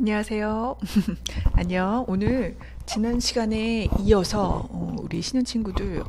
안녕하세요. 안녕. 오늘 지난 시간에 이어서 우리 신현 친구들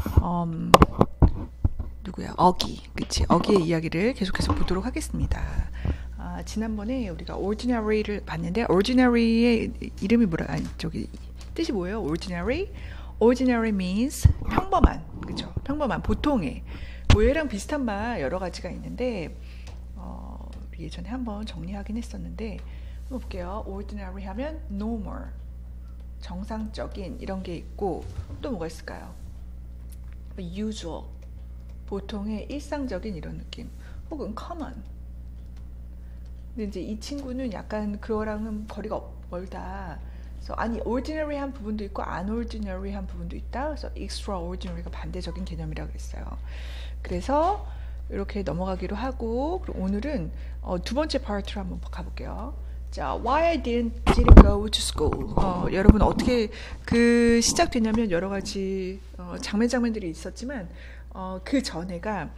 누구야? 어기, 그치? 어기의 이야기를 계속해서 보도록 하겠습니다. 지난번에 우리가 ordinary를 봤는데 ordinary의 이름이 뭐라? 아니 저기 뜻이 뭐예요? ordinary? ordinary means 평범한, 그죠? 평범한, 보통의. 뭐 얘랑 비슷한 말 여러 가지가 있는데 우리 예전에 한번 정리하긴 했었는데. 한번 볼게요. ordinary 하면 normal, 정상적인 이런 게 있고 또 뭐가 있을까요? usual, 보통의 일상적인 이런 느낌, 혹은 common. 근데 이제 이 친구는 약간 그거랑은 거리가 멀다. 그래서 아니 ordinary 한 부분도 있고 unordinary 한 부분도 있다. 그래서 extraordinary가 반대적인 개념이라고 했어요. 그래서 이렇게 넘어가기로 하고, 그리고 오늘은 두 번째 파트로 한번 가볼게요. 자, why I didn't go to school. 여러분 어떻게 그 시작되냐면 여러 가지 장면들이 있었지만 그 전에가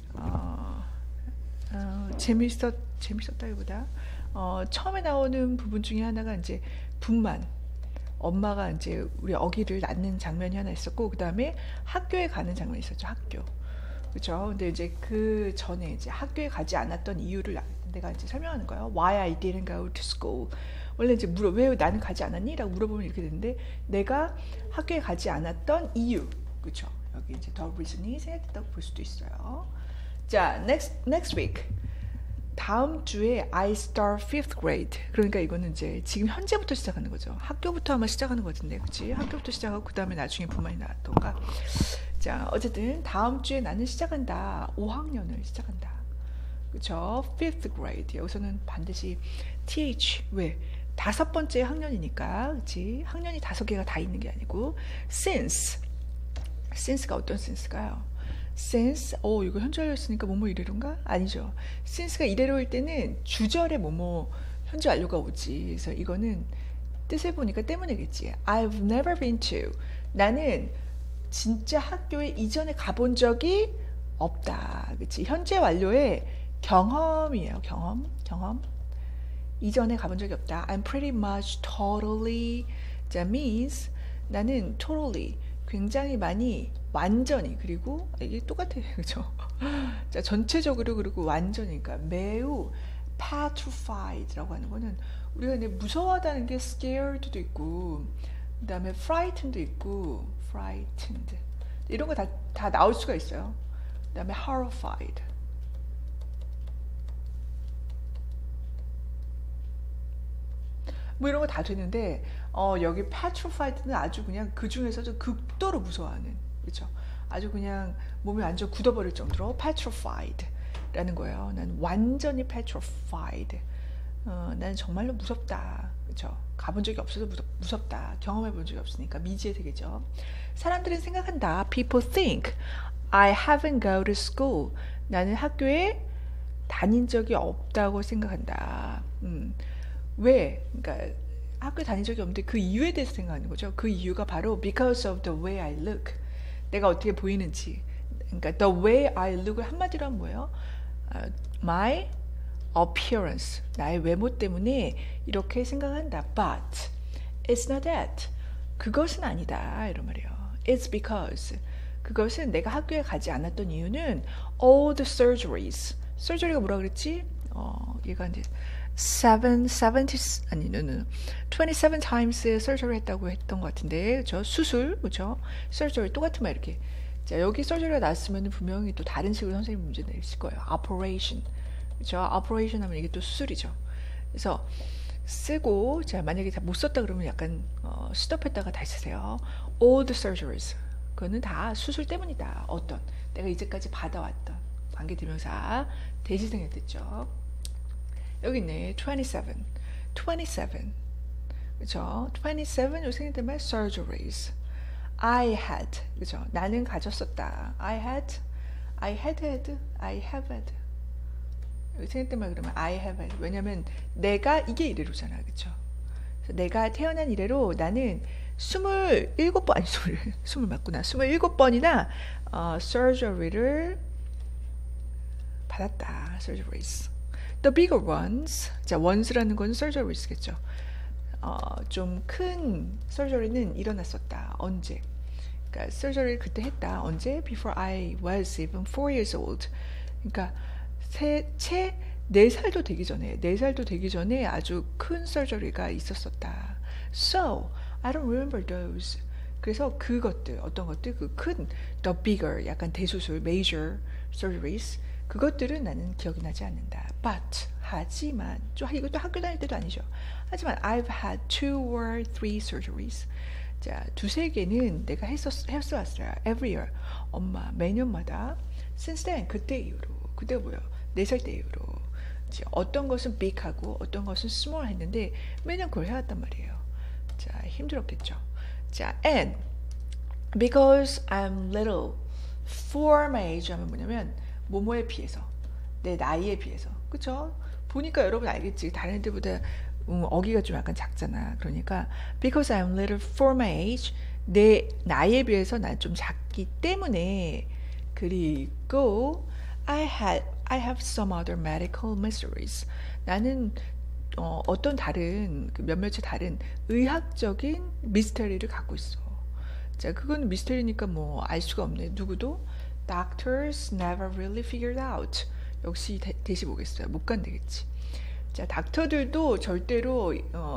재밌었다기보다 처음에 나오는 부분 중에 하나가 이제 분만. 엄마가 이제 우리 어기를 낳는 장면이 하나 있었고, 그 다음에 학교에 가는 장면이 있었죠. 학교. 그렇죠. 근데 이제 그 전에 이제 학교에 가지 않았던 이유를 내가 이제 설명하는 거예요. Why I didn't go to school. 원래 이제 왜 나는 가지 않았니? 라고 물어보면 이렇게 되는데, 내가 학교에 가지 않았던 이유. 그렇죠. 여기 이제 the reason이 생략됐다고 볼 수도 있어요. 자, next week. 다음 주에 I start 5th grade. 그러니까 이거는 이제 지금 현재부터 시작하는 거죠. 학교부터 아마 시작하는 것 같은데, 그치? 학교부터 시작하고 그 다음에 나중에 분만이 나왔던가. 자, 어쨌든 다음 주에 나는 시작한다. 5학년을 시작한다. 그쵸? 5th grade. 여기서는 반드시 th. 왜? 5번째 학년이니까. 그치? 학년이 5개가 다 있는 게 아니고. since가 어떤 since가요? since, 이거 현재였으니까 뭐뭐 이래로인가? 아니죠. since가 이래로일 때는 주절에 뭐뭐 현재 완료가 오지. 그래서 이거는 뜻을 보니까 때문이겠지. I've never been to. 나는 진짜 학교에 이전에 가본 적이 없다. 그치? 현재 완료의 경험이에요. 경험. 이전에 가본 적이 없다. I'm pretty much totally. That means 나는 totally, 굉장히 많이, 완전히, 그리고 이게 똑같아요. 그죠? 자, 전체적으로, 그리고 완전히니까 매우 petrified라고 하는 거는 우리가 이제 무서워하다는 게 scared도 있고, 그 다음에 frightened도 있고, frightened 이런 거 다 나올 수가 있어요. 그 다음에 horrified. 뭐 이런 거 다 되는데 여기 petrified는 아주 그냥 그 중에서도 극도로 무서워하는, 그렇죠? 아주 그냥 몸이 완전 굳어버릴 정도로 petrified라는 거예요. 난 완전히 petrified. 나는 정말로 무섭다. 그렇죠? 가본 적이 없어서 무섭다. 경험해 본 적이 없으니까 미지의 세계죠. 사람들은 생각한다. People think I haven't go to school. 나는 학교에 다닌 적이 없다고 생각한다. 왜? 그러니까 학교에 다닌 적이 없는데 그 이유에 대해서 생각하는 거죠. 그 이유가 바로 because of the way I look. 내가 어떻게 보이는지. 그러니까 the way I look을 한마디로 하면 뭐예요? My appearance. 나의 외모 때문에 이렇게 생각한다. But it's not that. 그것은 아니다. 이런 말이에요. It's because. 그것은 내가 학교에 가지 않았던 이유는 all the surgeries. surgery가 뭐라 그랬지? 얘가 이제 27 times surgery 했다고 했던 것 같은데, 그죠? 수술, 그죠? surgery 똑같은 말 이렇게. 자, 여기 surgery가 나왔으면 분명히 또 다른 식으로 선생님 문제 내실 거예요. operation, 그죠? operation 하면 이게 또 수술이죠. 그래서 쓰고, 자, 만약에 다 못 썼다 그러면 약간 스톱했다가 다시 쓰세요. all the surgeries. 그거는 다 수술 때문이다. 어떤 내가 이제까지 받아왔던 관계대명사 대시생의 뜻죠. 여기 있네. 27. 그죠? 27 요 생일 때문에 surgeries. I had. 그죠? 나는 가졌었다. I have had. 여기 생일 때문에 그러면 I have had. 왜냐면 내가 이게 이래로잖아. 그죠? 그래서 내가 태어난 이래로 나는 27번, 아니 20 맞구나. 27번이나 surgery를 받았다. surgeries. The bigger ones. 자, ones라는 건 surgeries겠죠. 좀 큰 surgery는 일어났었다. 언제? 그러니까 surgery를 그때 했다. 언제? Before I was even 4 years old. 그러니까 채 4살도 되기 전에 4살도 되기 전에 아주 큰 surgery가 있었었다. So, I don't remember those. 그래서 그것들, 어떤 것들, 그 큰, the bigger, 약간 대수술, major surgeries, 그것들은 나는 기억이 나지 않는다. But, 하지만, 이것도 학교 다닐 때도 아니죠. 하지만, I've had 2 or 3 surgeries. 자, 2-3개는 내가 했어왔어요. Every year. 엄마, 매년마다. Since then, 그때 이후로. 그때 뭐요? 4살 때 이후로. 어떤 것은 big하고, 어떤 것은 small 했는데, 매년 그걸 해왔단 말이에요. 자, 힘들었겠죠. 자, and because I'm little for my age 하면 뭐냐면 뭐뭐에 비해서 내 나이에 비해서 그쵸? 보니까 여러분 알겠지 다른 애들보다 어기가 좀 약간 작잖아. 그러니까 because I'm little for my age 내 나이에 비해서 난 좀 작기 때문에 그리고 I have some other medical mysteries 나는 어떤 다른 몇몇의 다른 의학적인 미스터리를 갖고 있어. 자, 그건 미스터리니까 뭐 알 수가 없네. 누구도 doctors never really figured out. 역시 대시 보겠어요. 못 간다겠지. 자, 닥터들도 절대로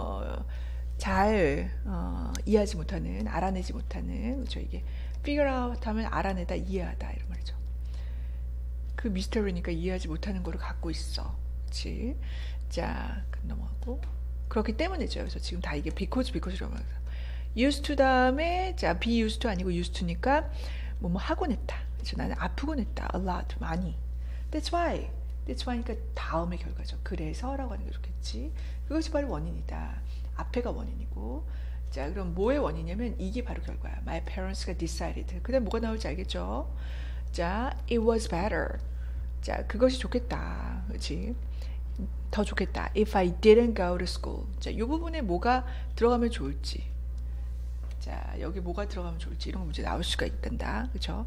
잘 이해하지 못하는, 알아내지 못하는, 그렇죠? 이게 figure out 하면 알아내다, 이해하다 이런 말이죠. 그 미스터리니까 이해하지 못하는 거를 갖고 있어. 그렇지? 자, 넘어가고 그렇기 때문이죠. 그래서 지금 다 이게 because라고 합니다. used to 다음에 자, be used to 아니고 used to니까 뭐뭐 하곤 했다. 그래서 나는 아프곤 했다. a lot, 많이. That's why니까 다음의 결과죠. 그래서라고 하는 게 좋겠지. 그것이 바로 원인이다. 앞에가 원인이고 자, 그럼 뭐의 원인이냐면 이게 바로 결과야. My parents가 decided. 그 다음 뭐가 나올지 알겠죠? 자, it was better. 자, 그것이 좋겠다. 그렇지? 더 좋겠다. If I didn't go to school. 자, 이 부분에 뭐가 들어가면 좋을지. 자, 여기 뭐가 들어가면 좋을지 이런 문제 나올 수가 있단다. 그렇죠?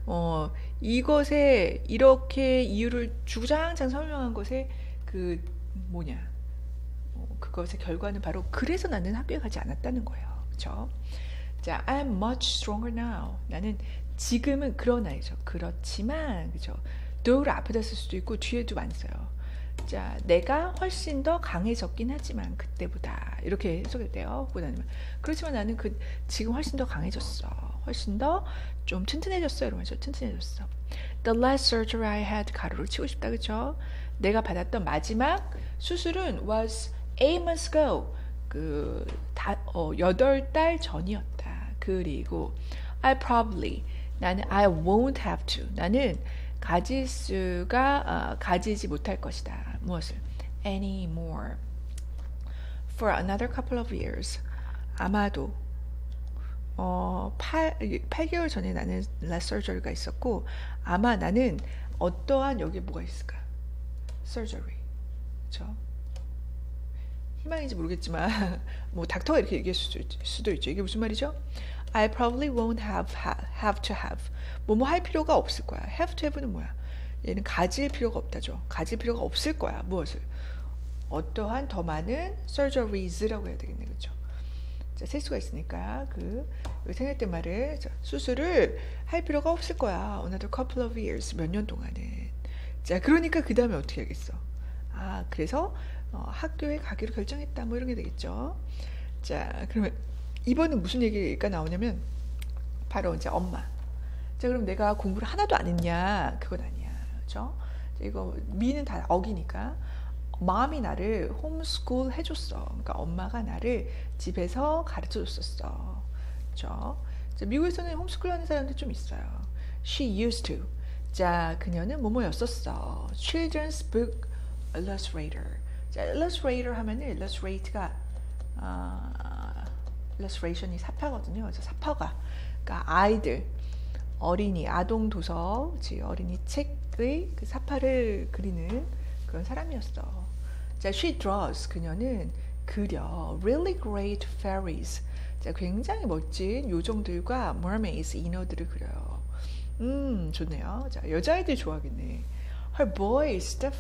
이것에 이렇게 이유를 주장장 설명한 것에 그 뭐냐? 그것의 결과는 바로 그래서 나는 학교에 가지 않았다는 거예요. 그렇죠? 자, I'm much stronger now. 나는 지금은 그런 나이죠. 그렇지만 그렇죠? though를 앞에다 쓸 수도 있고 뒤에도 많이 써요. 자, 내가 훨씬 더 강해졌긴 하지만 그때보다 이렇게 해석이 돼요. 그렇지만 나는 지금 훨씬 더 강해졌어. 훨씬 더 좀 튼튼해졌어. 이러면서 튼튼해졌어. The last surgery I had 가로를 치고 싶다. 그쵸? 내가 받았던 마지막 수술은 was 8 months ago. 8달 전이었다. 그리고 나는 I won't have to. 나는 가지지 못할 것이다. 무엇을? Anymore. For another couple of years. 아마도 8개월 전에 나는 last surgery가 있었고 아마 나는 어떠한 여기에 뭐가 있을까? surgery. 그렇죠? 희망인지 모르겠지만 뭐 닥터가 이렇게 얘기할 수도 있죠. 이게 무슨 말이죠? I probably won't have to have. 뭐뭐 할 필요가 없을 거야. have to have는 뭐야? 얘는 가질 필요가 없다죠. 가질 필요가 없을 거야. 무엇을? 어떠한 더 많은 surgeries라고 해야 되겠네. 그렇죠? 자, 셀 수가 있으니까 여기 생략된 말을 수술을 할 필요가 없을 거야. Another couple of years. 몇 년 동안은. 자, 그러니까 그 다음에 어떻게 하겠어? 아, 그래서 학교에 가기로 결정했다. 뭐 이런 게 되겠죠. 자, 그러면 이번은 무슨 얘기가 나오냐면 바로 이제 엄마. 자, 그럼 내가 공부를 하나도 안 했냐? 그건 아니야. 그렇죠? 이거 미는 다 어기니까 마음이 나를 홈스쿨 해줬어. 그러니까 엄마가 나를 집에서 가르쳐줬었어. 그렇죠? 자, 미국에서는 홈스쿨 하는 사람들 좀 있어요. She used to. 자, 그녀는 뭐뭐였었어. Children's book illustrator. 자, illustrator 하면은 illustrate가 illustration이 사파거든요. 그래서 사파가 그러니까 아이들, 어린이, 아동 도서, 어린이 책의 그 사파를 그리는 그런 사람이었어. 자, she draws. 그녀는 그려 really great fairies. 자, 굉장히 멋진 요정들과 mermaids, 인어들을 그려요. 좋네요. 자, 여자아이들 좋아하겠네. Her boy Steph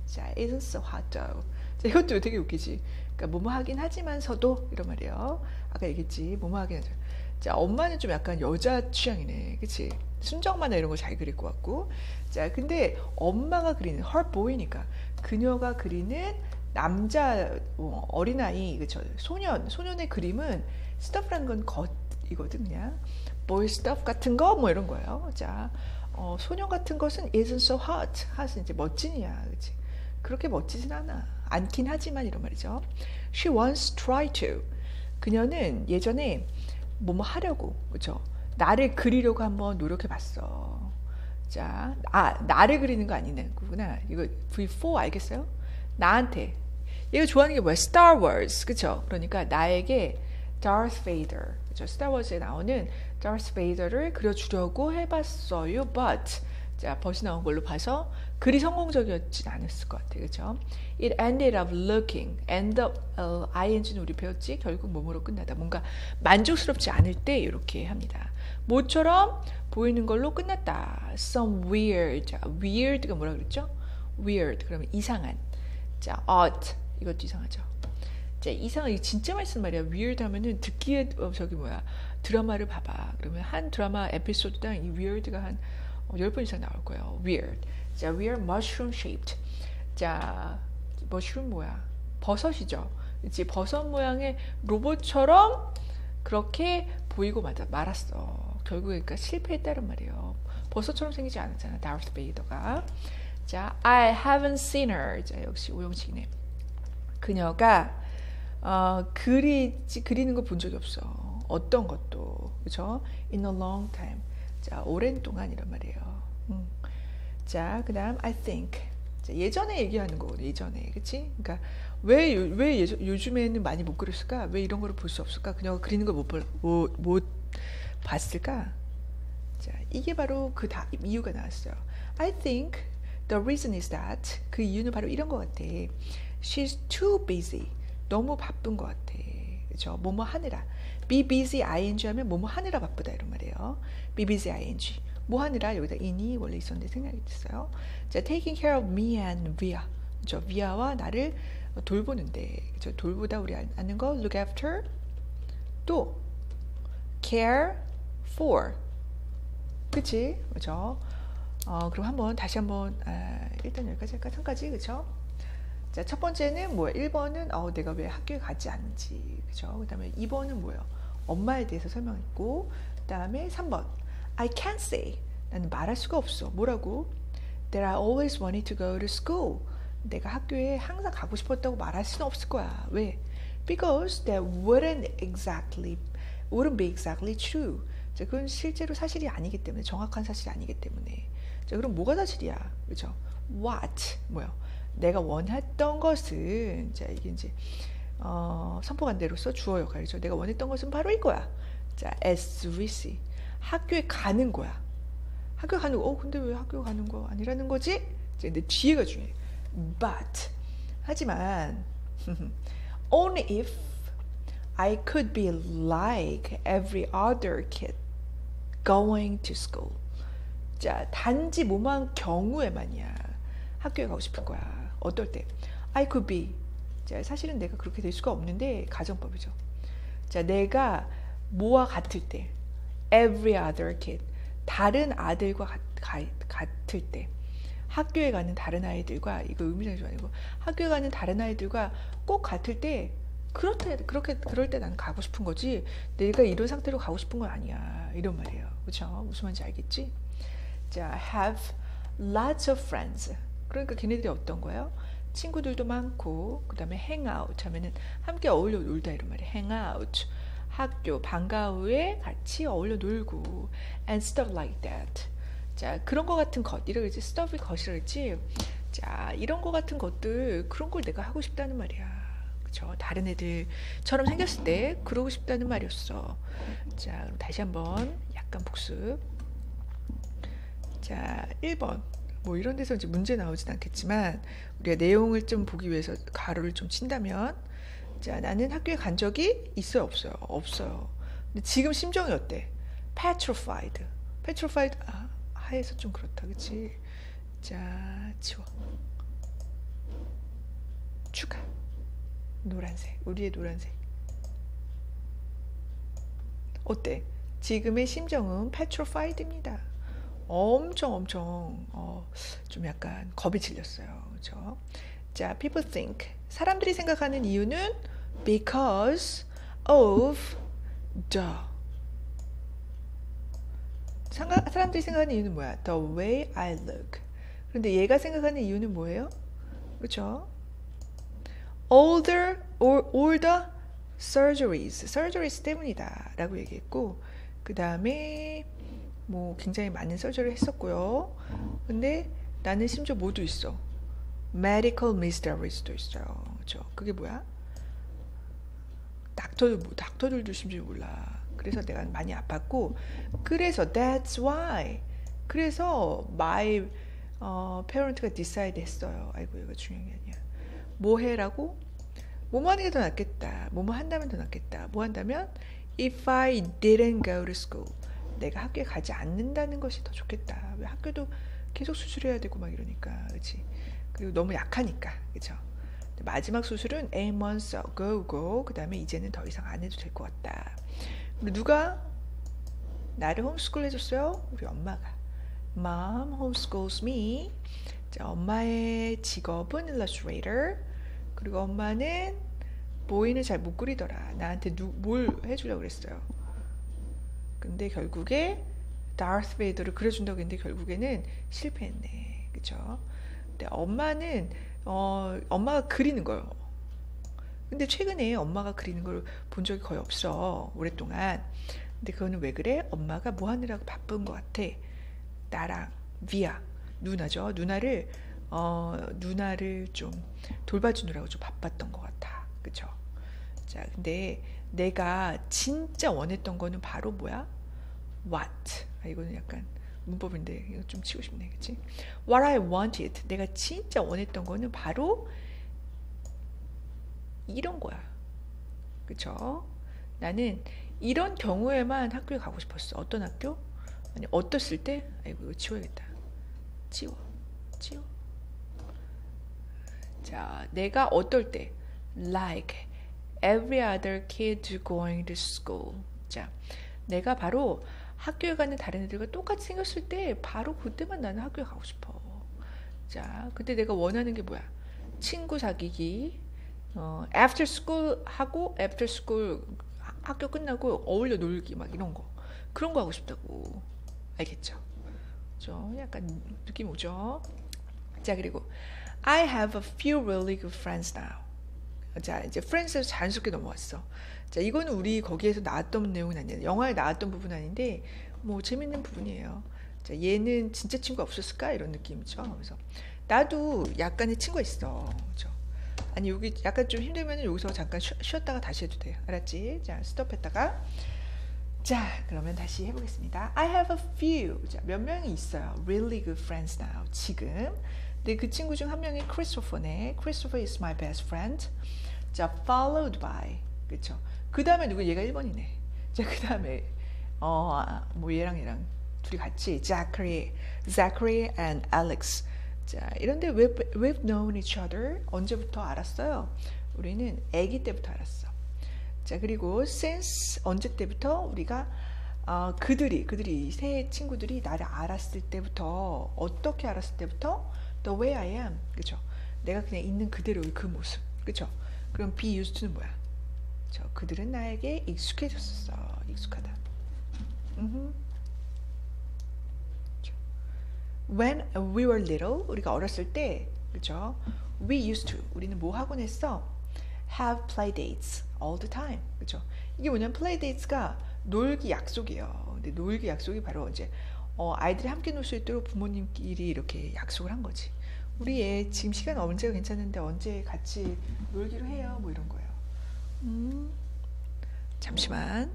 자, isn't so hot though. 자, 이것도 되게 웃기지. 그러니까 뭐뭐 하긴 하지만서도 이런 말이에요. 아까 얘기했지. 뭐뭐 하긴 하죠. 자, 엄마는 좀 약간 여자 취향이네. 그치? 순정만화 이런 거 잘 그릴 것 같고. 자, 근데 엄마가 그리는, her boy니까. 그녀가 그리는 남자, 어린아이, 그쵸? 소년의 그림은 stuff라는 건 겉이거든, 그냥. boy stuff 같은 거, 뭐 이런 거예요. 자, 소년 같은 것은 isn't so hot. hot은 이제 멋진이야. 그치? 그렇게 멋지진 않긴 하지만 이런 말이죠. She once tried to. 그녀는 예전에 뭐뭐 하려고, 그렇죠? 나를 그리려고 한번 노력해 봤어. 자, 나를 그리는 거 아니구나. 이거 V4 알겠어요? 나한테. 얘가 좋아하는 게 뭐야? Star Wars, 그렇죠? 그러니까 나에게 Darth Vader, 그렇죠? Star Wars에 나오는 Darth Vader를 그려주려고 해봤어요. But 자, 벗이 나온 걸로 봐서 그리 성공적이었진 않았을 것 같아요. 그렇죠? It ended up looking. end up, ing는 우리 배웠지? 결국 뭐뭐로 끝나다. 뭔가 만족스럽지 않을 때 이렇게 합니다. 뭐처럼 보이는 걸로 끝났다. Some weird. weird가 뭐라 그랬죠? weird. 그러면 이상한. 자, odd. 이것도 이상하죠. 자, 이상한, 이거 진짜 많이 쓰는 말이야. weird 하면은 듣기에, 드라마를 봐봐. 그러면 한 드라마 에피소드당 이 weird가 한 10번 이상 나올 거예요. weird. 자, weird mushroom shaped. 자, mushroom 뭐야? 버섯이죠. 이제 버섯 모양의 로봇처럼 그렇게 보이고 말았어. 결국에 그러니까 실패했다는 말이에요. 버섯처럼 생기지 않았잖아. 다르스 베이더가. 자, I haven't seen her. 자, 역시 오형식이네. 그녀가 그리는 거 본 적이 없어. 어떤 것도. 그렇죠? In a long time. 자, 오랜 동안 이란 말이에요. 자, 그 다음 I think. 자, 예전에 얘기하는 거거든. 예전에. 그치? 그러니까 왜 요즘에는 많이 못 그렸을까? 왜 이런 거를 볼 수 없을까? 그녀가 그리는 걸 못 봤을까? 자, 이게 바로 그 이유가 나왔어요. I think the reason is that. 그 이유는 바로 이런 것 같아. She's too busy. 너무 바쁜 것 같아. 그죠? 뭐뭐 하느라. be busy ing 하면 뭐뭐 하느라 바쁘다 이런 말이에요. be busy ing. 뭐 하느라 여기다 in이 원래 있었는데 생각이 됐어요. 자, taking care of me and Via. 그죠? Via와 나를 돌보는데. 그죠? 돌보다 우리 아는 거 look after. 또 care for. 그치? 그죠? 그럼 다시 한번 일단 여기까지 할까? 한 가지. 그죠? 자, 첫 번째는 뭐야? 1번은 내가 왜 학교에 가지 않는지. 그죠? 그 다음에 2번은 뭐예요? 엄마에 대해서 설명했고, 그 다음에 3번 I can't say. 나는 말할 수가 없어. 뭐라고? That I always wanted to go to school. 내가 학교에 항상 가고 싶었다고 말할 수는 없을 거야. 왜? Because that wouldn't be exactly true. 자, 그건 실제로 사실이 아니기 때문에, 정확한 사실이 아니기 때문에. 자, 그럼 뭐가 사실이야? 그죠? What? 뭐요? 내가 원했던 것은, 자, 이게 이제 선포관대로서 주어 역할이죠. 내가 원했던 것은 바로 이거야. 자, as we see. 학교에 가는 거야. 학교 가는 거. 근데 왜 학교 가는 거 아니라는 거지? 자, 근데 뒤에가 중요해. But 하지만 only if I could be like every other kid going to school. 자, 단지 뭐만 경우에만이야. 학교에 가고 싶은 거야. 어떨 때? I could be. 자, 사실은 내가 그렇게 될 수가 없는데 가정법이죠. 자, 내가 뭐와 같을 때? Every other kid. 다른 아들과 같을 때. 학교에 가는 다른 아이들과, 이거 의미상이 아니고, 학교에 가는 다른 아이들과 꼭 같을 때, 그럴 때 나는 가고 싶은 거지, 내가 이런 상태로 가고 싶은 건 아니야. 이런 말이에요. 그렇죠? 무슨 말인지 알겠지? 자, have lots of friends. 그러니까 걔네들이 어떤 거예요? 친구들도 많고, 그 다음에 hang out 하면은 함께 어울려 놀다 이런 말이에요. hang out. 학교, 방과 후에 같이 어울려 놀고, and stuff like that. 자, 그런 거 같은 것, 이라고 했지. stuff이 것이라고 했지. 자, 이런 거 같은 것들, 그런 걸 내가 하고 싶다는 말이야. 그쵸? 다른 애들처럼 생겼을 때 그러고 싶다는 말이었어. 자, 그럼 다시 한번 약간 복습. 자, 1번. 뭐 이런 데서 이제 문제 나오진 않겠지만, 우리가 내용을 좀 보기 위해서 가로를 좀 친다면, 자, 나는 학교에 간 적이 있어요, 없어요? 없어요. 근데 지금 심정이 어때? petrified. 하에서 좀 그렇다, 그치? 자, 지워. 추가. 노란색. 우리의 노란색. 어때? 지금의 심정은 petrified입니다. 엄청 좀 약간 겁이 질렸어요. 그렇죠? 자, people think. 사람들이 생각하는 이유는 because of the. 사람들이 생각하는 이유는 뭐야? The way I look. 그런데 얘가 생각하는 이유는 뭐예요? 그렇죠? all the surgeries 때문이다 라고 얘기했고, 그 다음에 뭐 굉장히 많은 서저리를 했었고요. 근데 나는 심지어 뭐도 있어? medical mysteries도 있어요. 그렇죠? 그게 뭐야? 닥터들도 심지어 몰라. 그래서 내가 많이 아팠고, 그래서 that's why. 그래서 my parent가 decide 했어요. 아이고, 이거 중요한 게 아니야. 뭐 해라고? 뭐뭐 하는 게 더 낫겠다. 뭐뭐 한다면 더 낫겠다. 뭐 한다면 if I didn't go to school. 내가 학교에 가지 않는다는 것이 더 좋겠다. 왜 학교도 계속 수술해야 되고 막 이러니까. 그렇지? 그리고 너무 약하니까. 그렇죠? 마지막 수술은 8 months ago. 그 다음에 이제는 더 이상 안 해도 될 것 같다. 그리고 누가 나를 홈스쿨 해줬어요? 우리 엄마가. Mom homeschools me. 자, 엄마의 직업은 illustrator. 그리고 엄마는 모이는 잘 못 그리더라. 나한테 뭘 해주려고 그랬어요. 근데 결국에 다스 베이더를 그려준다고 했는데 결국에는 실패했네. 그쵸? 근데 엄마는 엄마가 그리는 거예요. 근데 최근에 엄마가 그리는 걸 본 적이 거의 없어. 오랫동안. 근데 그거는 왜 그래? 엄마가 뭐 하느라고 바쁜 것 같아. 나랑 비아 누나죠. 누나를 좀 돌봐주느라고 좀 바빴던 것 같아. 그쵸? 자, 근데 내가 진짜 원했던 거는 바로 뭐야? What? 이거는 약간 문법인데 이거 좀 치고 싶네. 그치? What I wanted. 내가 진짜 원했던 거는 바로 이런 거야. 그쵸? 나는 이런 경우에만 학교에 가고 싶었어. 어떤 학교? 아니, 어떻을 때? 아이고, 이거 치워야겠다. 치워. 자, 내가 어떨 때? Like every other kid going to school. 자, 내가 바로 학교에 가는 다른 애들과 똑같이 생겼을 때 바로 그때만 나는 학교에 가고 싶어. 자, 그때 내가 원하는 게 뭐야? 친구 사귀기, after school 하고 after school 학교 끝나고 어울려 놀기 막 이런 거. 그런 거 하고 싶다고. 알겠죠? 그죠? 약간 느낌 오죠? 자, 그리고 I have a few really good friends now. 자, 이제 friends에서 자연스럽게 넘어왔어. 자, 이거는 우리 거기에서 나왔던 내용은 아니에요. 영화에 나왔던 부분 아닌데 뭐 재밌는 부분이에요. 자, 얘는 진짜 친구 없었을까? 이런 느낌이죠. 그래서 나도 약간의 친구가 있어. 그렇죠? 아니, 여기 약간 좀 힘들면 여기서 잠깐 쉬었다가 다시 해도 돼요. 알았지? 자, 스톱했다가. 자, 그러면 다시 해보겠습니다. I have a few. 자, 몇 명이 있어요. Really good friends now. 지금. 근데 그 친구 중 한 명이 크리스토퍼네. Christopher is my best friend. 자, followed by. 그쵸? 그 다음에 누구? 얘가 1번이네. 자, 그 다음에 뭐 얘랑 둘이 같이 Zachary and Alex. 자, 이런데 we've known each other. 언제부터 알았어요? 우리는 아기 때부터 알았어. 자, 그리고 since 언제 때부터 우리가 그들이 세 친구들이 나를 알았을 때부터, 어떻게 알았을 때부터? The way I am. 그쵸? 내가 그냥 있는 그대로의 그 모습. 그쵸? 그럼 be used to는 뭐야? 그들은 나에게 익숙해졌었어. 익숙하다. When we were little, 우리가 어렸을 때, 그쵸? We used to, 우리는 뭐 하곤 했어? Have play dates all the time. 그쵸? 이게 뭐냐면 play dates가 놀기 약속이에요. 근데 놀기 약속이 바로 이제 아이들이 함께 놀 수 있도록 부모님끼리 이렇게 약속을 한 거지. 우리 애 지금 시간 언제가 괜찮은데 언제 같이 놀기로 해요. 뭐 이런 거예요. 잠시만.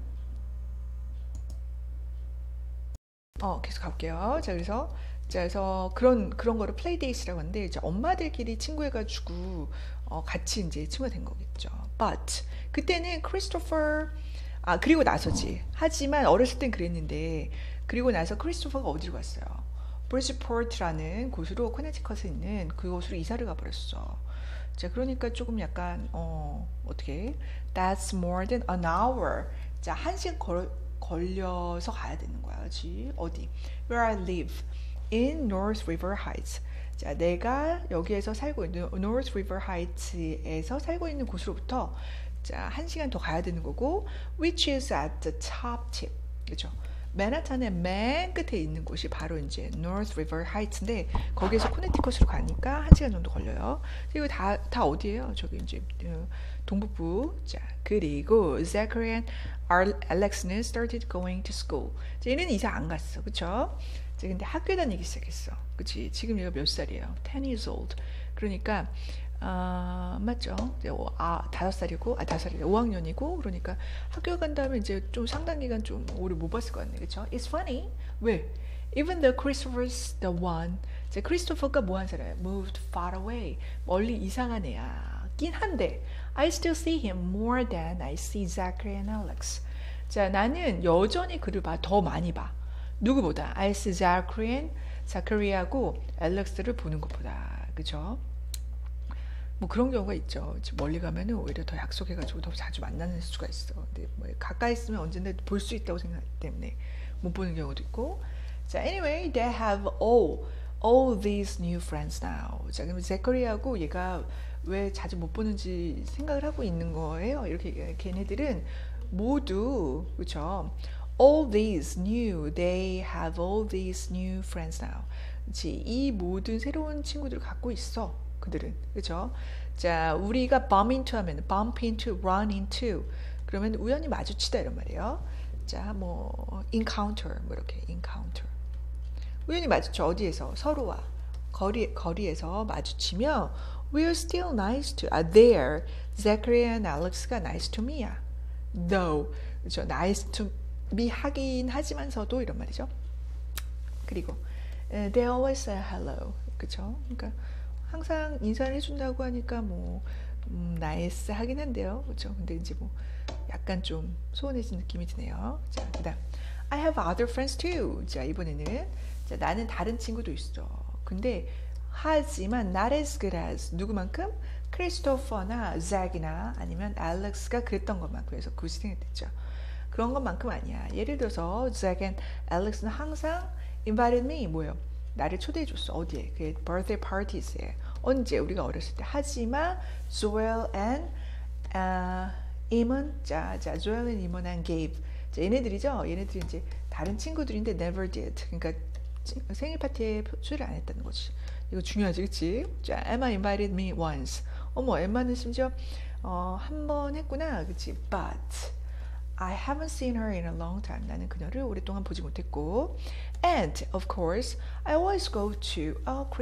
계속 가볼게요. 자, 그래서 그런 거를 플레이데이트라고 하는데, 이제 엄마들끼리 친구해가지고 같이 이제 친구가 된 거겠죠. But 그때는 크리스토퍼 그리고 나서지. 하지만 어렸을 땐 그랬는데, 그리고 나서 크리스토퍼가 어디로 갔어요? 브리즈포트라는 곳으로, 코네티컷에 있는 그곳으로 이사를 가버렸어. 자, 그러니까 조금 약간 어떻게? That's more than an hour. 자, 1시간 걸려서 가야 되는 거야. 그렇지? 어디? Where I live in North River Heights. 자, 내가 여기에서 살고 있는 North River Heights에서 살고 있는 곳으로부터 자, 1시간 더 가야 되는 거고 which is at the top tip. 그렇죠? 맨하탄의 맨 끝에 있는 곳이 바로 이제 North River Heights인데 거기에서 코네티컷으로 가니까 1시간 정도 걸려요. 그리고 다 어디예요? 저기 이제 동북부. 자, 그리고 Zachary and Alex는 started going to school. 자, 얘는 이사 안 갔어. 그쵸? 자, 근데 학교 다니기 시작했어. 그치? 지금 얘가 몇 살이에요? 10 years old. 그러니까 맞죠? 5살이고, 5학년이고, 그러니까 학교 간 다음에 이제 좀 상당 기간 좀 오래 못 봤을 것 같네, 그쵸? It's funny. 왜? Even though Christopher's the one, 이제 크리스토퍼가 뭐 한 사람이야? Moved far away. 멀리 이상한 애야긴 한데, I still see him more than I see Zachary and Alex. 자, 나는 여전히 그를 더 많이 봐. 누구보다? I see 자크리하고 알렉스를 보는 것보다. 그쵸? 뭐 그런 경우가 있죠. 멀리 가면은 오히려 더 약속해가지고 더 자주 만나는 수가 있어. 근데 뭐 가까이 있으면 언제나 볼 수 있다고 생각하기 때문에 못 보는 경우도 있고. 자, anyway, they have all these new friends now. 자, 그럼 제커리하고 얘가 왜 자주 못 보는지 생각을 하고 있는 거예요. 이렇게 걔네들은 모두 그렇죠. They have all these new friends now. 그렇지? 이 모든 새로운 친구들을 갖고 있어. 그들은 그렇죠? 자, 우리가 bump into 하면 bump into, run into 그러면 우연히 마주치다 이런 말이에요. 자, 뭐 encounter 뭐 이렇게 encounter 우연히 마주쳐 어디에서 서로와 거리에서 마주치며 we're still nice to there Zachary and Alex가 nice to me야. though 그렇죠? nice to me 하긴 하지만서도 이런 말이죠. 그리고 they always say hello 그렇죠? 그러니까 항상 인사를 해준다고 하니까 뭐 나이스 하긴 한데요, 그렇죠? 근데 이제 뭐 약간 좀 소원해진 느낌이 드네요. 자, 그다음 I have other friends too. 자, 이번에는 자, 나는 다른 친구도 있어. 근데 하지만 not as good as 누구만큼? 크리스토퍼나 잭이나 아니면 알렉스가 그랬던 것만큼 그래서 그 생각됐죠. 그런 것만큼 아니야. 예를 들어서 잭 and 알렉스는 항상 invited me 뭐예요? 나를 초대해 줬어. 어디에? 그 birthday parties에. 언제? 우리가 어렸을 때. 하지만 Joel and Eamon, 자, Joel and Eamon and Gabe. 자, 얘네들이죠. 얘네들이 이제 다른 친구들인데 never did. 그러니까 생일 파티에 초대를 안 했다는 거지. 이거 중요하지, 그렇지? 자, Emma invited me once. 어머, 엠마는 심지어 한 번 했구나, 그렇지? But I haven't seen her in a long time. 나는 그녀를 오랫동안 보지 못했고. And of course, I always go to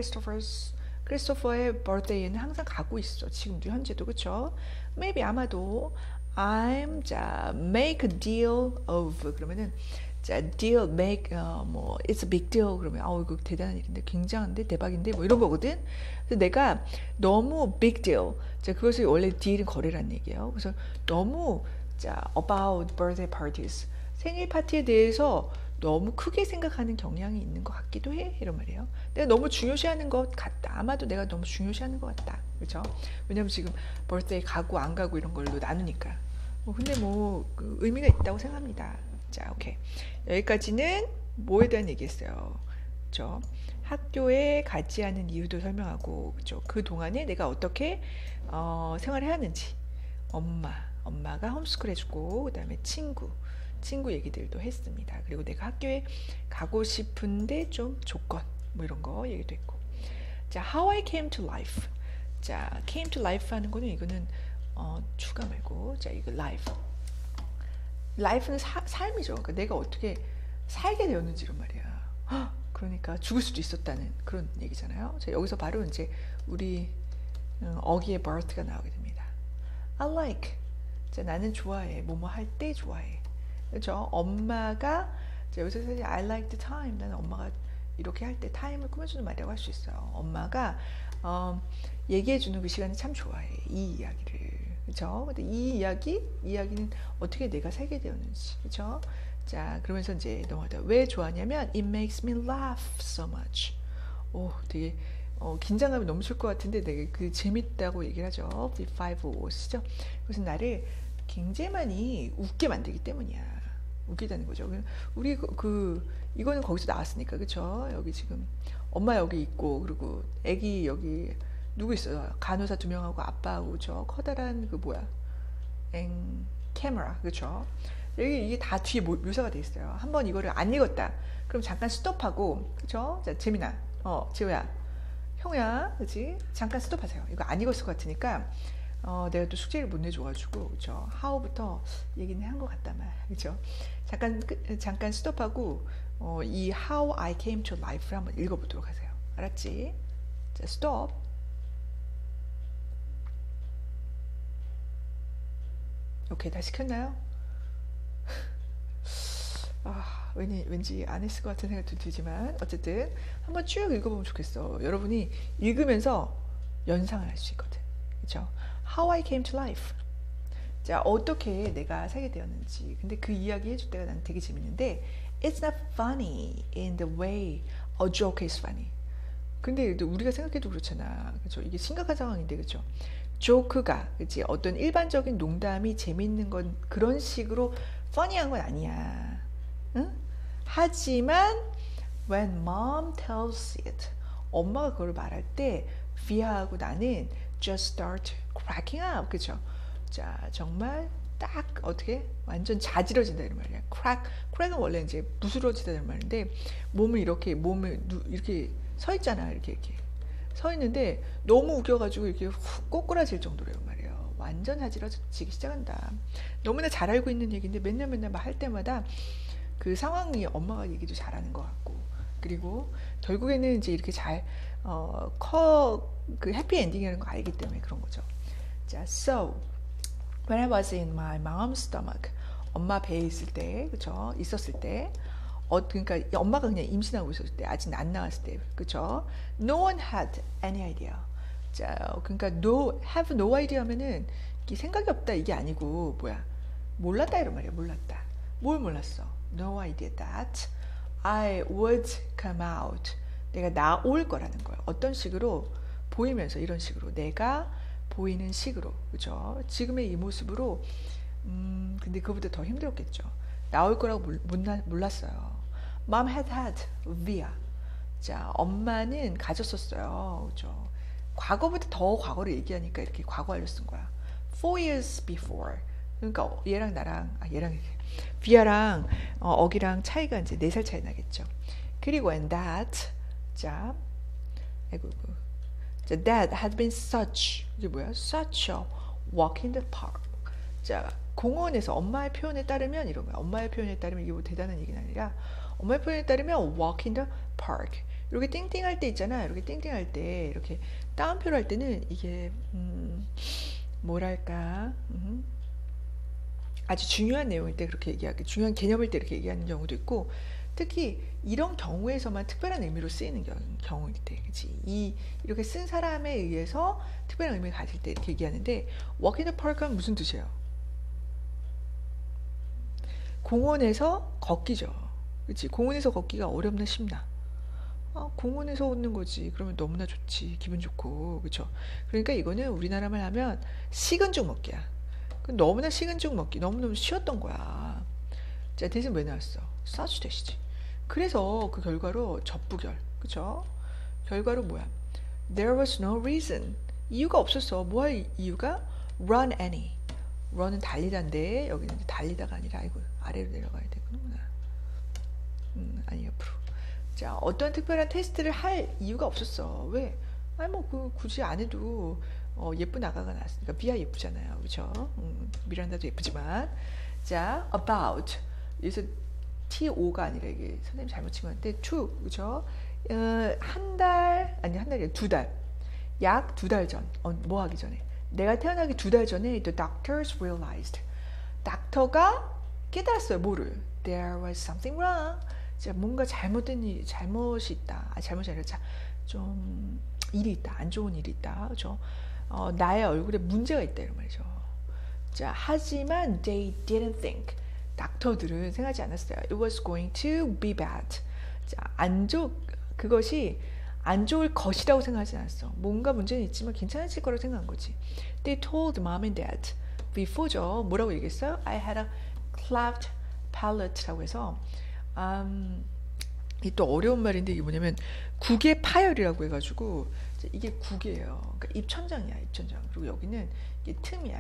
크리스토퍼의 birthday는 항상 가고 있어. 지금도 현재도 그렇죠? Maybe 아마도 I'm 자 make a deal of 그러면은 자 deal make 뭐 it's a big deal 그러면 이거 대단한 일인데 굉장한데 대박인데 뭐 이런 거거든. 그래서 내가 너무 big deal 자 그것을 원래 deal은 거래라는 얘기예요. 그래서 너무 자 about birthday parties 생일 파티에 대해서 너무 크게 생각하는 경향이 있는 것 같기도 해 이런 말이에요. 내가 너무 중요시하는 것 같다. 아마도 내가 너무 중요시하는 것 같다. 그렇죠? 왜냐면 지금 birthday 가고 안 가고 이런 걸로 나누니까. 근데 그 의미가 있다고 생각합니다. 자, 오케이. 여기까지는 뭐에 대한 얘기했어요. 그렇죠? 학교에 가지 않은 이유도 설명하고, 그렇죠? 그 동안에 내가 어떻게 생활을 하는지, 엄마가 홈스쿨 해주고, 그다음에 친구 얘기들도 했습니다. 그리고 내가 학교에 가고 싶은데 좀 조건, 뭐 이런 거 얘기도 했고. 자, how I came to life. 자, came to life 하는 거는 이거는 추가 말고, 자, 이거 life. life는 삶이죠. 그러니까 내가 어떻게 살게 되었는지 이런 말이야. 그러니까 죽을 수도 있었다는 그런 얘기잖아요. 자, 여기서 바로 이제 우리 어기의 birth가 나오게 됩니다. I like. 자, 나는 좋아해. 뭐뭐 할 때 좋아해. 그렇죠? 엄마가 자, 여기서 사실 I like the time. 나는 엄마가 이렇게 할 때 타임을 꾸며주는 말이라고 할 수 있어요. 엄마가 얘기해주는 그 시간을 참 좋아해. 이 이야기를. 그렇죠? 근데 이 이야기는 어떻게 내가 살게 되었는지. 그렇죠? 자, 그러면서 이제 넘어가다 왜 좋아하냐면 it makes me laugh so much. 되게 긴장감이 넘칠 것 같은데 되게 그 재밌다고 얘기를 하죠. The Five O's 죠. 그것은 나를 굉장히 많이 웃게 만들기 때문이야. 웃기다는 거죠. 우리 이거는 거기서 나왔으니까, 그쵸? 여기 지금 엄마 여기 있고, 그리고 애기 여기 누구 있어요? 간호사 2명하고 아빠하고 저 커다란 그 뭐야? 카메라, 그쵸? 여기 이게 다 뒤에 묘사가 돼 있어요. 한번 이거를 안 읽었다. 그럼 잠깐 스톱하고, 그쵸? 자, 재민아, 지호야, 형야, 그치? 잠깐 스톱하세요. 이거 안 읽었을 것 같으니까. 내가 또 숙제를 못 내줘가지고, 그죠? how부터 얘기는 한 것 같다만, 그죠? 잠깐 스톱하고, 이 how I came to life를 한번 읽어보도록 하세요. 알았지? 자, stop. 오케이, 다 시켰나요? 왠지 안 했을 것 같은 생각도 들지만, 어쨌든, 한번 쭉 읽어보면 좋겠어. 여러분이 읽으면서 연상을 할 수 있거든. 그죠? How I came to life. 자, 어떻게 내가 살게 되었는지. 근데 그 이야기 해줄 때가 난 되게 재밌는데, It's not funny in the way a joke is funny. 근데 우리가 생각해도 그렇잖아. 그죠? 이게 심각한 상황인데, 그죠? 조크가, 그치? 어떤 일반적인 농담이 재밌는 건 그런 식으로 funny한 건 아니야. 응? 하지만, when mom tells it, 엄마가 그걸 말할 때, 비아하고 나는 just start cracking up. 그죠? 자, 정말 딱 어떻게 완전 자지러진다 이런 말이야. crack은 원래 이제 부스러지다 이런 말인데 몸을 이렇게 서 있잖아. 이렇게 서 있는데 너무 웃겨가지고 이렇게 훅 꼬꾸라질 정도로 이런 말이에요. 완전 자지러지기 시작한다. 너무나 잘 알고 있는 얘기인데 맨날 할 때마다 그 상황이 엄마가 얘기도 잘하는 것 같고 그리고 결국에는 이제 이렇게 그 해피 엔딩이라는 거 알기 때문에 그런 거죠. 자, so when I was in my mom's stomach, 엄마 배에 있을 때, 그쵸? 있었을 때, 그러니까 엄마가 그냥 임신하고 있었을 때, 아직 안 나왔을 때, 그쵸? No one had any idea. 자, 그러니까 have no idea 하면은 생각이 없다 이게 아니고 몰랐다 이런 말이야. 몰랐다. 뭘 몰랐어? No idea that I would come out. 내가 나올 거라는 거야. 어떤 식으로 보이면서 이런 식으로 내가 보이는 식으로, 그죠? 지금의 이 모습으로, 근데 그거보다 더 힘들었겠죠. 나올 거라고 몰랐어요. Mom had via. 자, 엄마는 가졌었어요. 그죠? 과거보다 더 과거를 얘기하니까 이렇게 과거를 쓴 거야. 4 years before. 그러니까 얘랑 나랑, 비아랑 어기랑 차이가 이제 4살 차이 나겠죠. 그리고 and that, 자, that had been such, 이게 뭐야? Such a walk in the park. 자, 공원에서 엄마의 표현에 따르면 이런 거야. 엄마의 표현에 따르면 이게 뭐 대단한 얘기는 아니라 엄마의 표현에 따르면 walk in the park. 이렇게 띵띵할 때 있잖아. 이렇게 띵띵할 때 이렇게 따옴표로 할 때는 이게 뭐랄까 아주 중요한 내용일 때 그렇게 얘기하기, 중요한 개념일 때 이렇게 얘기하는 경우도 있고. 특히 이런 경우에서만 특별한 의미로 쓰이는 경우일 때, 그치? 이렇게 쓴 사람에 의해서 특별한 의미를 가질 때 이렇게 얘기하는데, walk in the park은 무슨 뜻이에요? 공원에서 걷기죠. 그치? 공원에서 걷기가 어렵나 쉽나? 공원에서 걷는 거지. 그러면 너무나 좋지. 기분 좋고, 그쵸? 그러니까 이거는 우리나라 말 하면 식은 죽 먹기야. 너무나 식은 죽 먹기, 너무너무 쉬웠던 거야. 자, 대신 왜 나왔어? such 대시지. 그래서 그 결과로 접부결, 그쵸? 결과로 뭐야? There was no reason. 이유가 없었어. 뭐 할 이유가? Run any. run은 달리다인데 여기는 달리다가 아니라 아래로 내려가야 되구나. 아니 옆으로. 자, 어떤 특별한 테스트를 할 이유가 없었어. 왜? 굳이 안 해도 예쁜 아가가 나왔으니까. 비아 예쁘잖아요, 그쵸? 미란다도 예쁘지만. 자, about. 여기서 TO가 아니라 이게 선생님 잘못 친 건데 to, 그죠? 한 달이 2달. 약 2달 전. 뭐 하기 전에? 내가 태어나기 2달 전에 the doctors realized. 닥터가 깨달았어요. 뭐를? There was something wrong. 자, 뭔가 잘못이 있다. 잘못이 아니라 좀 일이 있다. 안 좋은 일이 있다. 그죠? 나의 얼굴에 문제가 있다 이런 말이죠. 자, 하지만 they didn't think. 닥터들은 생각하지 않았어요. It was going to be bad. 자, 그것이 안 좋을 것이라고 생각하지 않았어. 뭔가 문제는 있지만 괜찮아질 거라고 생각한 거지. They told mom and dad before죠. 뭐라고 얘기했어요? I had a cleft palate라고 해서 이 또 어려운 말인데 이게 뭐냐면 국의 파열이라고 해가지고 이게 국이에요. 그러니까 입천장이야, 입천장. 그리고 여기는 이게 틈이야.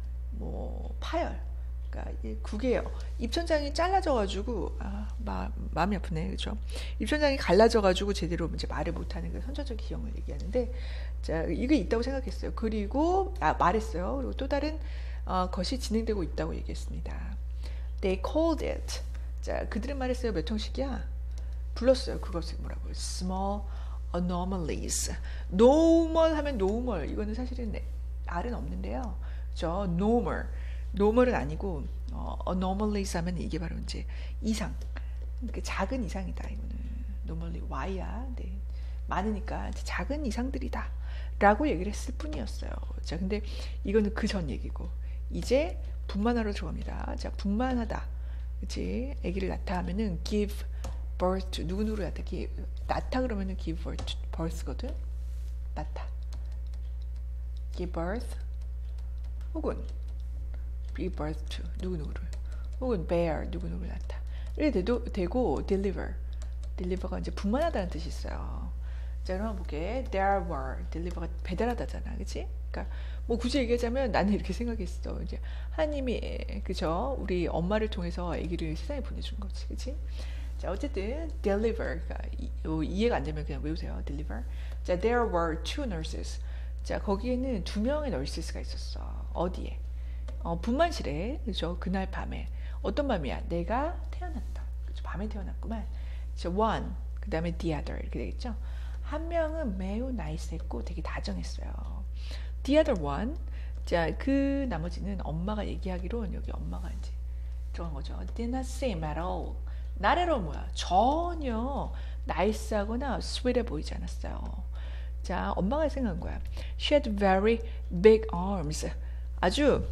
뭐 파열. 그러니까 이게 국이에요. 입천장이 잘라져가지고 마음이 아프네, 그렇죠? 입천장이 갈라져가지고 제대로 이제 말을 못하는 그 선천적 기형을 얘기하는데, 자 이게 있다고 생각했어요. 그리고 말했어요. 그리고 또 다른 것이 진행되고 있다고 얘기했습니다. They called it. 자 그들은 말했어요. 몇 형식이야? 불렀어요. 그것을 뭐라고? Small anomalies. normal 하면 normal. 이거는 사실은 R은 없는데요. 그죠? normal. normal은 아니고 anomalies 하면 이게 바로 이제 이상. 그러니까 작은 이상이다. 이거는 normally Y야. 네. 많으니까 작은 이상들이다. 라고 얘기를 했을 뿐이었어요. 자, 근데 이거는 그 전 얘기고. 이제 분만하러 들어갑니다. 자, 분만하다. 그치? 아기를 낳다 하면은 give birth to 누구누구를 낳다. 낳다 그러면은 give birth거든. 낳다. give birth 혹은 give birth to 누구누구를 혹은 bear 누구누구를 낳다. 이렇게 되고 deliver가 이제 분만하다는 뜻이 있어요. 자, 그럼 볼게. There were deliver가 배달하다잖아, 그렇지? 그러니까 뭐 굳이 얘기하자면 나는 이렇게 생각했어. 이제 하나님이 그죠? 우리 엄마를 통해서 아기를 세상에 보내준 거지, 그렇지? 자, 어쨌든 deliver 이해가 안 되면 그냥 외우세요. deliver. 자, there were two nurses. 자, 거기에는 2명의 nurses 가 있었어. 어디에? 분만실에. 그죠? 그날 밤에. 어떤 밤이야? 내가 태어났다. 그죠? 밤에 태어났구만. 자, one. 그 다음에 the other. 이렇게 되겠죠? 한 명은 매우 나이스했고 되게 다정했어요. The other one. 자, 그 나머지는 엄마가 얘기하기로는 여기 엄마가 이제 들어간 거죠. Did not seem at all. not at all 뭐야? 전혀 나이스하거나 sweet해 보이지 않았어요. 자, 엄마가 생각한 거야. She had very big arms. 아주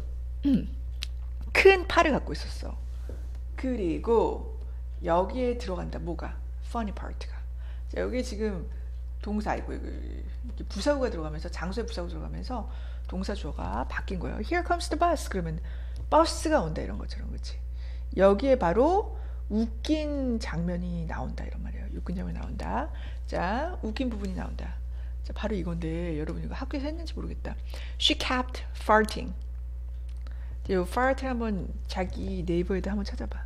큰 팔을 갖고 있었어. 그리고 여기에 들어간다. 뭐가? funny part가. 자, 여기 지금 동사 이거 부사구가 들어가면서 장소에 부사구 들어가면서 동사 주어가 바뀐 거예요. Here comes the bus. 그러면 버스가 온다 이런 것처럼, 그렇지? 여기에 바로 웃긴 장면이 나온다 이런 말이에요. 웃긴 장면이 나온다. 자, 웃긴 부분이 나온다. 자, 바로 이건데 여러분 이거 학교에서 했는지 모르겠다. She kept farting. 이 fart 한번 자기 네이버에도 한번 찾아봐.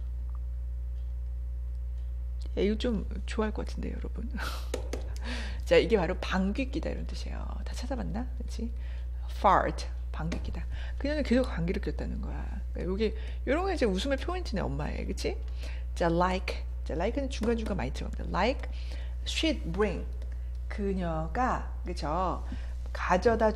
야, 이거 좀 좋아할 것 같은데 여러분. 자, 이게 바로 방귀 끼다 이런 뜻이에요. 다 찾아봤나? 그렇지? fart 방귀 끼다. 그녀는 계속 방귀를 꼈다는 거야. 그러니까 여기 이런 게 이제 웃음의 포인트네, 엄마의. 그렇지? 자, like. 자, like는 중간중간 많이 들어갑니다. like she'd bring. 그녀가 그렇죠? 가져다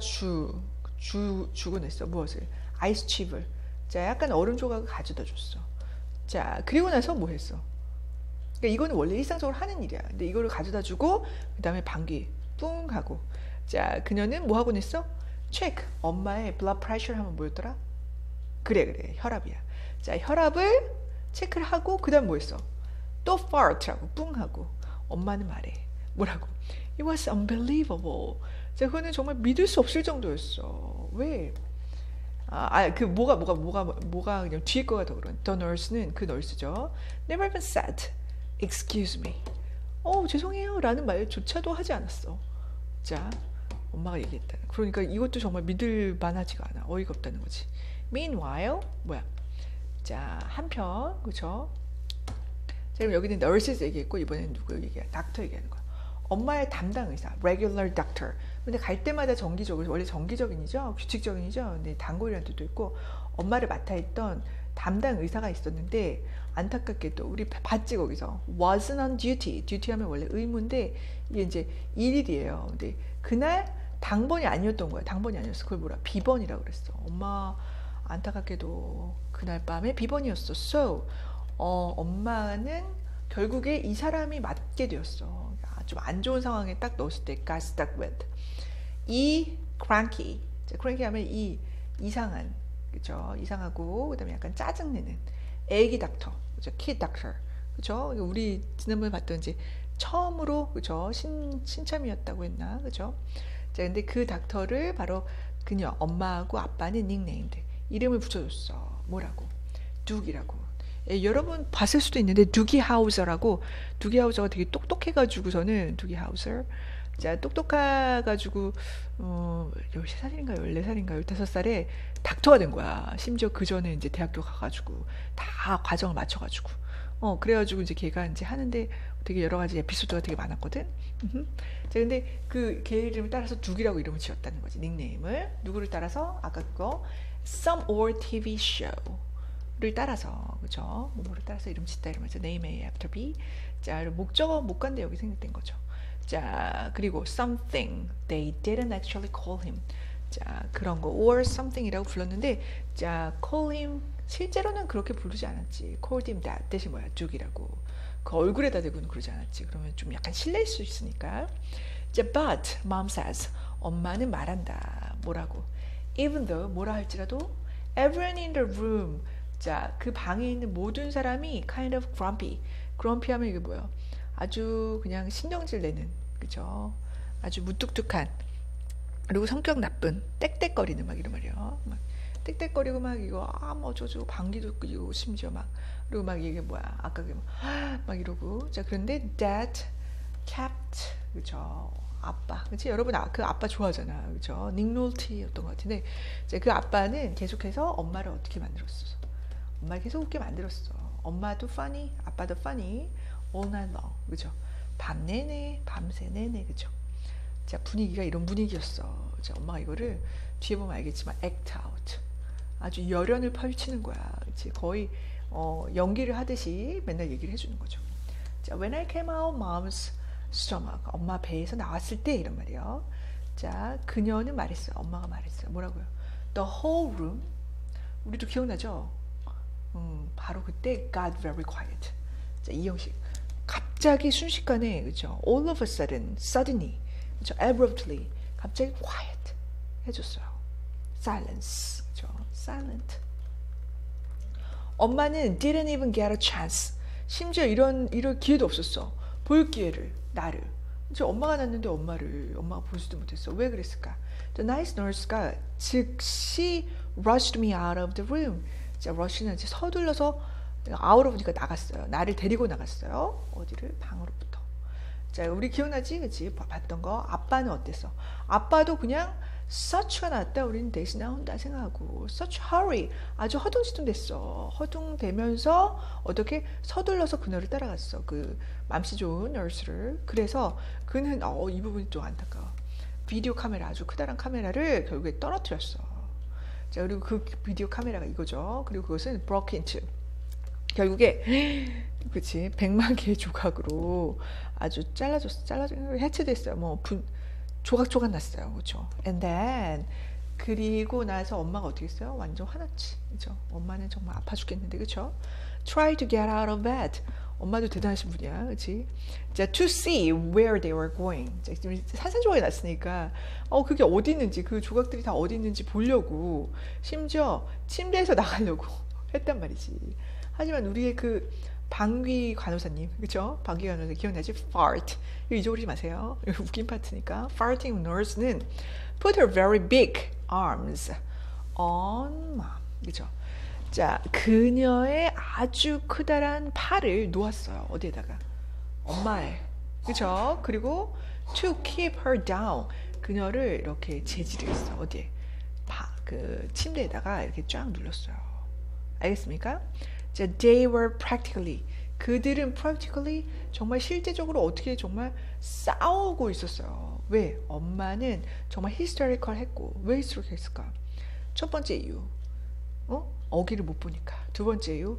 주곤 했어. 무엇을? 아이스칩을. 자, 약간 얼음 조각을 가져다 줬어. 자, 그리고 나서 뭐 했어? 그러니까 이거는 원래 일상적으로 하는 일이야. 근데 이거를 가져다 주고 그 다음에 방귀 뿡 하고. 자, 그녀는 뭐 하곤 했어? 체크. 엄마의 blood pressure 하면 뭐였더라? 그래 혈압이야. 자, 혈압을 체크를 하고 그 다음 뭐 했어? 또 fart라고 뿡 하고. 엄마는 말해. 뭐라고? It was unbelievable. 자, 그거는 정말 믿을 수 없을 정도였어. 왜? 그 뭐가 그냥 뒤에 거가 더 그런. The nurse는 그 널스죠. Never even said, excuse me. 죄송해요 라는 말조차도 하지 않았어. 자, 엄마가 얘기했다. 그러니까 이것도 정말 믿을 만하지가 않아. 어이가 없다는 거지. Meanwhile, 뭐야? 자, 한편, 그쵸? 자, 그럼 여기는 nurses 얘기했고, 이번에는 누구 얘기야? 닥터 얘기하는 거야. 엄마의 담당 의사, regular doctor. 근데 갈 때마다 정기적으로, 원래 정기적인이죠? 규칙적인이죠? 근데 단골이라는 뜻도 있고, 엄마를 맡아 있던 담당 의사가 있었는데, 안타깝게도, 우리 봤지, 거기서. wasn't on duty. duty 하면 원래 의무인데, 이게 이제 일일이에요. 근데 그날 당번이 아니었던 거야. 당번이 아니었어. 그걸 뭐라? 비번이라고 그랬어. 엄마, 안타깝게도 그날 밤에 비번이었어. So, 엄마는 결국에 이 사람이 맞게 되었어. 좀 안 좋은 상황에 딱 넣었을 때 got stuck with 이 cranky. cranky 하면 이 이상한, 그죠? 이상하고 그다음에 약간 짜증내는 애기 닥터, 그죠? kid doctor, 그죠? 우리 지난번에 봤던 이제 처음으로 그죠? 신참이었다고 했나 그죠? 자 근데 그 닥터를 바로 그녀 엄마하고 아빠는 닉네임드 이름을 붙여줬어. 뭐라고? 둑이라고. 예, 여러분 봤을 수도 있는데 두기 하우저라고 두기 하우저가 되게 똑똑해가지고서는 두기 하우저 자 똑똑해가지고 13살인가 14살인가 15살에 닥터가 된 거야. 심지어 그 전에 이제 대학교 가가지고 다 과정을 맞춰가지고 그래가지고 이제 걔가 이제 하는데 되게 여러 가지 에피소드가 되게 많았거든. 자 근데 그 걔 이름을 따라서 둑이라고 이름을 지었다는 거지. 닉네임을 누구를 따라서 아까 그거 some or TV show를 따라서 그죠? 뭐를 따라서 이름 짓다 이러면서 name A after B. 자 목적어 못 간데 여기 생략된 거죠. 자 그리고 something they didn't actually call him. 자 그런 거 or something이라고 불렀는데 자 call him 실제로는 그렇게 부르지 않았지. called him that 대신 뭐야 둑이라고 그 얼굴에다 대고는 그러지 않았지. 그러면 좀 약간 실례일 수 있으니까. 자 but mom says 엄마는 말한다. 뭐라고? even though 뭐라 할지라도 everyone in the room 자 그 방에 있는 모든 사람이 kind of grumpy 하면 이게 뭐야? 아주 그냥 신경질 내는 그죠? 아주 무뚝뚝한 그리고 성격 나쁜 떽떽거리는 막 이런 말이야. 막 떽떽거리고 막 이거 뭐 저저 방귀도 뀌고 심지어 막 그리고 막 이게 뭐야 아까 막 이러고 자 그런데 dad kept 그죠? 아빠 그치 여러분 그 아빠 좋아하잖아 그죠? 닉놀티였던 것 같은데 이제 그 아빠는 계속해서 엄마를 어떻게 만들었어? 엄마를 계속 웃게 만들었어. 엄마도 funny 아빠도 funny all night long 그죠? 밤 내내 밤새 내내 그죠? 자 분위기가 이런 분위기였어. 자 엄마가 이거를 뒤에 보면 알겠지만 act out 아주 열연을 펼치는 거야. 그치? 거의 연기를 하듯이 맨날 얘기를 해주는 거죠. 자 when I came out mom's stomach 엄마 배에서 나왔을 때 이런 말이에요. 자 그녀는 말했어요. 엄마가 말했어요. 뭐라고요? The whole room 우리도 기억나죠? 바로 그때 got very quiet. 자 이 형식 갑자기 순식간에 그죠? all of a sudden suddenly 그죠? abruptly 갑자기 quiet 해줬어요. silence 그죠? silent. 엄마는 didn't even get a chance. 심지어 이럴 기회도 없었어. 볼 기회를 나를. 저 엄마가 낳는데 엄마가 보지도 못했어. 왜 그랬을까? The nice nurse가 즉시 rushed me out of the room. 자, rush는 이제 서둘러서 out of니까 나갔어요. 나를 데리고 나갔어요. 어디를? 방으로부터. 자, 우리 기억나지? 그치? 봤던 거. 아빠는 어땠어? 아빠도 그냥 such가 났다. 우리는 대신 나온다 생각하고 such hurry. 아주 허둥지둥 됐어. 허둥대면서 어떻게 서둘러서 그녀를 따라갔어. 그 맘씨 좋은 nurse를. 그래서 그는 이 부분이 좀 안타까워. 비디오 카메라 아주 크다란 카메라를 결국에 떨어뜨렸어. 자, 그리고 그 비디오 카메라가 이거죠. 그리고 그것은 broke into. 결국에 그치 100만 개의 조각으로 아주 해체됐어요. 뭐 조각조각 났어요. 그렇죠? And then 그리고 나서 엄마가 어떻게 했어요? 완전 화났지. 그렇죠? 엄마는 정말 아파 죽겠는데 그렇죠? Try to get out of bed. 엄마도 대단하신 분이야. 그렇지? 자, to see where they were going. 자, 지금 산산조각이 났으니까 그게 어디 있는지 그 조각들이 다 어디 있는지 보려고 심지어 침대에서 나가려고 했단 말이지. 하지만 우리의 그 방귀 간호사님, 그쵸? 방귀 간호사 기억나지? Fart. 이거 잊어버리지 마세요. 이거 웃긴 파트니까. Farting nurse는 put her very big arms on mom. 그쵸? 자, 그녀의 아주 크다란 팔을 놓았어요. 어디에다가? 엄마의. 그쵸? 그리고 to keep her down. 그녀를 이렇게 제지를 했어. 어디에? 그 침대에다가 이렇게 쫙 눌렀어요. 알겠습니까? 자, they were practically 그들은 practically 정말 실제적으로 어떻게 정말 싸우고 있었어요. 왜? 엄마는 정말 hysterical 했고 왜 hysterical 했을까? 첫 번째 이유 어기를 못 보니까. 두 번째 이유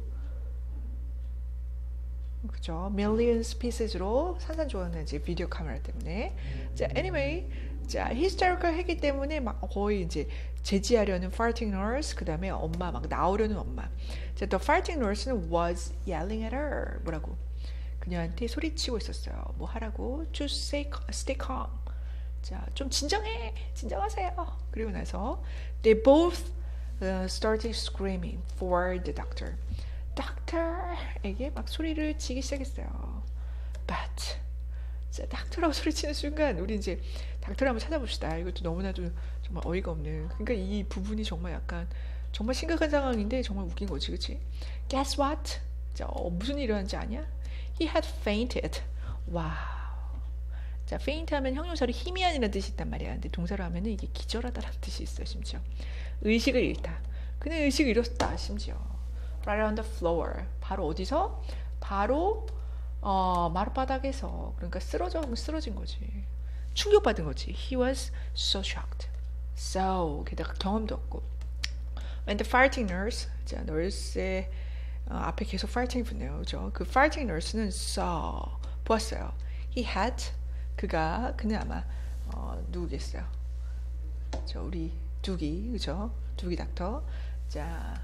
그죠? millions pieces로 산산조각나지 비디오 카메라 때문에. 자, anyway 자, hysterical 했기 때문에 막 거의 이제 제지하려는 farting nurse, 그 다음에 엄마 막 나오려는 엄마. 자, the farting nurse는 was yelling at her. 뭐라고? 그녀한테 소리치고 있었어요. 뭐 하라고? To stay calm. 자, 좀 진정하세요. 그리고 나서 they both started screaming for the doctor. doctor에게 막 소리를 치기 시작했어요. But 자, 닥터라고 소리치는 순간 우리 이제 닥터를 한번 찾아봅시다. 이것도 너무나도 정말 어이가 없는. 그러니까 이 부분이 정말 약간 정말 심각한 상황인데 정말 웃긴 거지, 그치? Guess what? 자, 무슨 일이 일어난지 아냐? He had fainted. 와우. 자, faint 하면 형용사로 희미한이라는 뜻이 있단 말이야. 근데 동사로 하면은 이게 기절하다라는 뜻이 있어, 심지어. 의식을 잃다. 그는 의식을 잃었다, 심지어. Right on the floor. 바로 어디서? 바로 마룻바닥에서. 그러니까 쓰러진 거지. 충격받은 거지. He was so shocked. So 게다가 경험도 없고. And the fighting nurse. 자, nurse의 앞에 계속 fighting 붙네요. 그죠? 그 fighting nurse는 saw. 보았어요. He had. 그는 아마 누구겠어요? 저 우리 두기, 그죠? 두기 닥터. 자,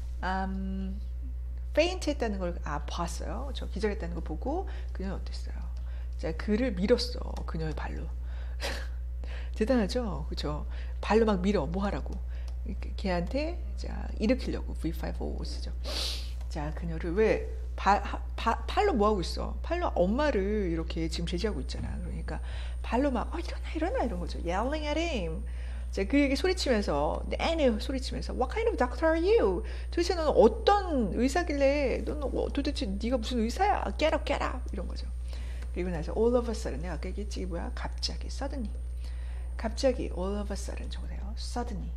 faint 했다는 걸 봤어요. 저 기절했다는 거 보고 그녀는 어땠어요? 자, 그를 밀었어. 그녀의 발로. 대단하죠? 그죠? 발로 막 밀어. 뭐 하라고? 걔한테 자, 일으키려고 V5O 쓰죠. 자, 그녀를 왜 팔로 뭐 하고 있어? 팔로 엄마를 이렇게 지금 제지하고 있잖아. 그러니까 발로 막 일어나 이런 거죠. Yelling at him. 자, 그에게 소리치면서 소리치면서 What kind of doctor are you? 도대체 너는 어떤 의사길래? 너는 도대체 네가 무슨 의사야? Get up 이런 거죠. 그리고 나서 all of a sudden 내가 아까 얘기했지 뭐야? 갑자기 suddenly all of a sudden 저거예요. suddenly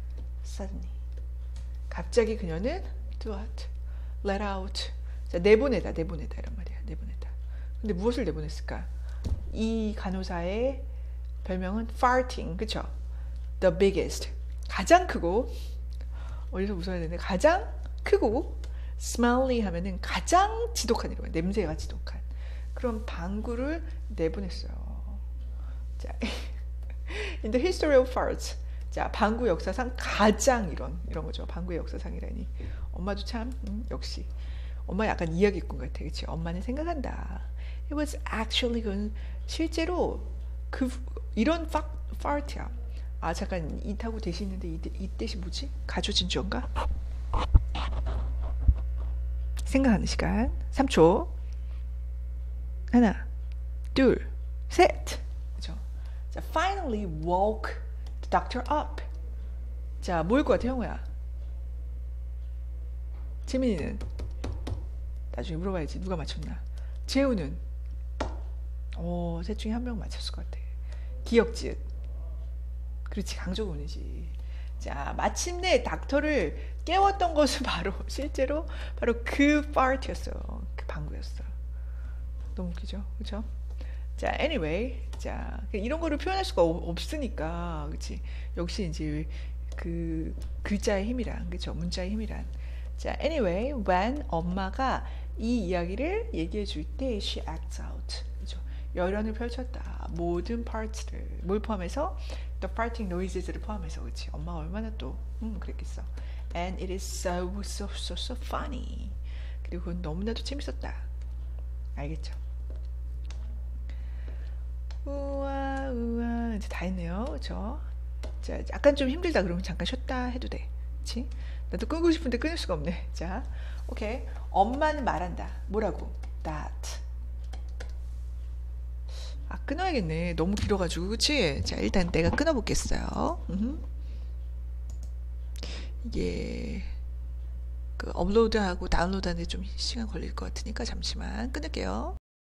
갑자기 그녀는 do what? let out. 자, 내보내다 이런 말이야. 내보내다. 근데 무엇을 내보냈을까? 이 간호사의 별명은 farting, 그쵸? The biggest. 가장 크고, 어디서 웃어야 되는데, 가장 크고, smelly 하면은 가장 지독한 이런 거야. 냄새가 지독한. 그런 방구를 내보냈어요. 자, in the history of farts. 자, 방구 역사상 가장 이런 거죠. 방구의 역사상이라니. 엄마도 참, 역시. 엄마 약간 이야기꾼 같아, 그치? 엄마는 생각한다. It was actually 실제로 이런 fart야. 아, 잠깐 이 타고 대시 있는데 이 뜻이 뭐지? 가조진주인가? 생각하는 시간 3초. 하나, 둘, 셋. 그죠? 자, finally woke the doctor up. 자, 뭐일 것 같아, 형우야? 재민이는? 나중에 물어봐야지. 누가 맞췄나? 재우는? 셋 중에 한 명 맞췄을 것 같아. 기억지읒. 그렇지, 강조문이지. 자, 마침내 닥터를 깨웠던 것은 실제로 그 fart였어요. 그 방구였어. 너무 웃기죠? 그쵸? 자, anyway. 자, 이런 거를 표현할 수가 없으니까, 그치? 역시 이제 그 글자의 힘이란, 그쵸? 문자의 힘이란. 자, anyway, when 엄마가 이 이야기를 얘기해 줄 때 she acts out. 그죠? 열연을 펼쳤다. 모든 parts를 뭘 포함해서? The farting noises를 포함해서. 그치? 엄마가 얼마나 또 그랬겠어. And it is so funny. 그리고 그건 너무나도 재밌었다. 알겠죠? 우와 이제 다 했네요. 그쵸? 자, 약간 좀 힘들다 그러면 잠깐 쉬었다 해도 돼. 그치? 나도 끊고 싶은데 끊을 수가 없네. 자, 오케이. 엄마는 말한다. 뭐라고? That. 아, 끊어야겠네. 너무 길어가지고, 그치? 자, 일단 내가 끊어보겠어요. 이게 그 업로드하고 다운로드하는데 좀 시간 걸릴 것 같으니까 잠시만 끊을게요.